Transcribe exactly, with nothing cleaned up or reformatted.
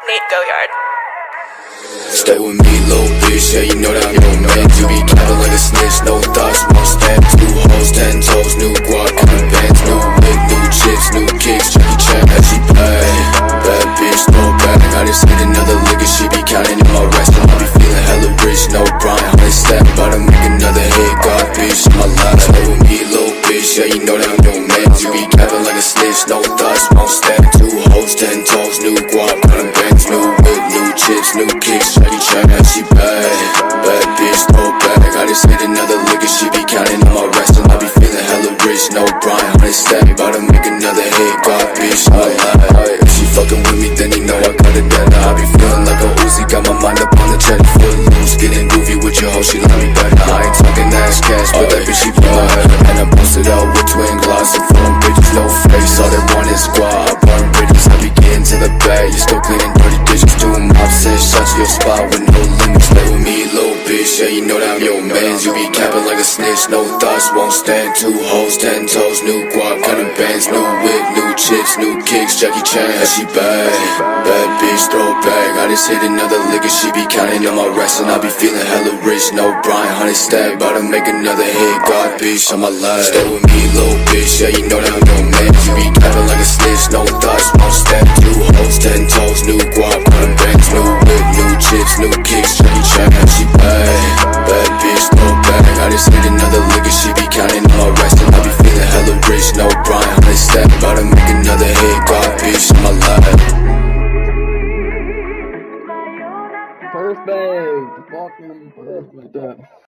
Nate Goyard. Stay with me, little bitch, yeah, you know that I'm your man. You be capping like a snitch, no thoughts, won't stand. Two hoes, ten toes, new guac, new bands, new whip, new chips, new kicks, Jackie Chan, as she play. Bad bitch, throw back, I just hit another lick and she be counting in my restaurant. I be feeling hella rich, no Brian, honey stack, about to make another hit, God bitch, my life. Stay with me, little bitch, yeah, you know that I'm your man. You be capping like a snitch, no thoughts, won't stand. Two hoes, ten toes, new guac, new bands, new whip, new chips, new kicks, Jackie Chan, as she play. Bad bitch, throw back, I just hit another lick and she be counting on my restaurant. I be feeling hella rich, no Brian, honey stack, about to make another hit, God bitch, my life. If she fucking with me, then you know I got it down. I be feeling like a Uzi, got my mind up on the check, foot loose, getting goofy with your hoe, she love me better. I ain't talking ass cash, but that bitch she be my head. And I posted out with twin glass and foreign bitches, no face, all they want is squad. I burn bridges, I be getting to the bag, you still cleaning dirty dishes, doing mob says, shut to your spot with no limits. Stay with me, little bitch, yeah, you know that I'm your man. You be capping like a snitch, no thoughts, won't stand. Two hoes, ten toes, new guap, cutting bands, new whip, new chips, new kicks, Jackie Chan, as she bad. Bad bitch, throw back, I just hit another lick and she be counting on my rest. And I be feeling hella rich, no Brian, honey stack, about to make another hit, God bitch, on my life. Stay with me, little bitch, yeah, you know that I'm your man. You be capping like a snitch, no thoughts, won't stand. Two hoes, ten toes, new guap, cutting bands, new whip, new chips, new kicks, Jackie Chan, as she bad. Bad bitch, throw back, I just hit another lick and she be counting on my rest. And I be feeling hella rich, no Brian, honey stack, about to make another hit, God bitch, on my life. Perfect, fucking perfect.